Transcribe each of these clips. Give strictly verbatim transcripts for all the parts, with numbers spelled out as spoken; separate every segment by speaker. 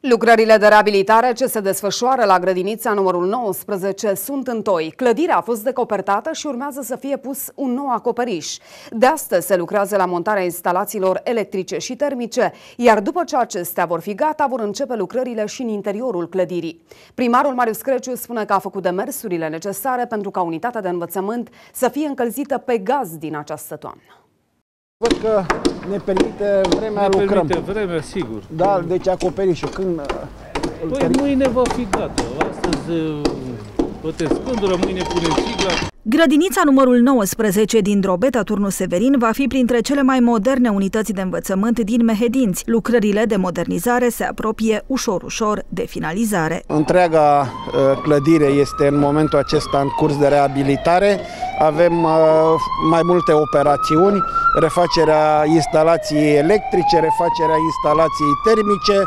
Speaker 1: Lucrările de reabilitare ce se desfășoară la grădinița numărul nouăsprezece sunt întoi. Clădirea a fost decopertată și urmează să fie pus un nou acoperiș. De astăzi se lucrează la montarea instalațiilor electrice și termice, iar după ce acestea vor fi gata, vor începe lucrările și în interiorul clădirii. Primarul Marius Creciu spune că a făcut demersurile necesare pentru ca unitatea de învățământ să fie încălzită pe gaz din această toamnă.
Speaker 2: Văd că ne permite vremea,
Speaker 3: ne
Speaker 2: lucrăm.
Speaker 3: permite vremea, sigur.
Speaker 2: Da, deci acoperișul când...
Speaker 3: Păi mâine va fi gata. Astăzi bătesc pândură, mâine punem cigla.
Speaker 4: Grădinița numărul nouăsprezece din Drobeta, Turnul Severin, va fi printre cele mai moderne unități de învățământ din Mehedinți. Lucrările de modernizare se apropie ușor-ușor de finalizare.
Speaker 2: Întreaga clădire este în momentul acesta în curs de reabilitare. Avem mai multe operațiuni, refacerea instalației electrice, refacerea instalației termice,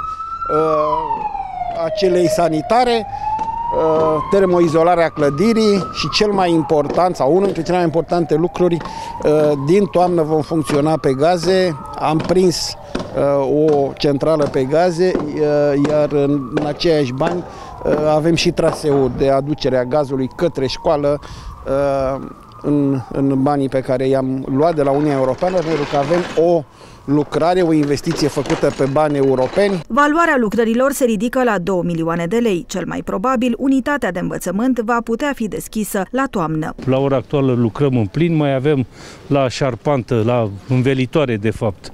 Speaker 2: acelei sanitare, termoizolarea clădirii și cel mai important, sau unul dintre cele mai importante lucruri, din toamnă vom funcționa pe gaze. Am prins o centrală pe gaze, iar în aceiași bani avem și traseul de aducere a gazului către școală în, în banii pe care i-am luat de la Uniunea Europeană, pentru că avem o lucrare, o investiție făcută pe bani europeni.
Speaker 4: Valoarea lucrărilor se ridică la două milioane de lei. Cel mai probabil, unitatea de învățământ va putea fi deschisă la toamnă.
Speaker 3: La ora actuală lucrăm în plin, mai avem la șarpantă, la învelitoare de fapt,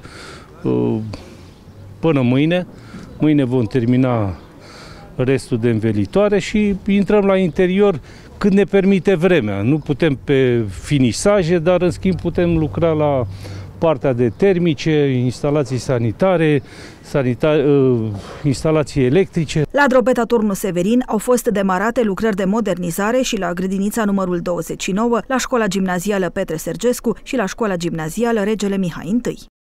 Speaker 3: până mâine. Mâine vom termina restul de învelitoare și intrăm la interior când ne permite vremea. Nu putem pe finisaje, dar în schimb putem lucra la partea de termice, instalații sanitare, sanita, instalații electrice.
Speaker 4: La Drobeta, Turnul Severin au fost demarate lucrări de modernizare și la grădinița numărul douăzeci și nouă, la școala gimnazială Petre Sergescu și la școala gimnazială Regele Mihai I.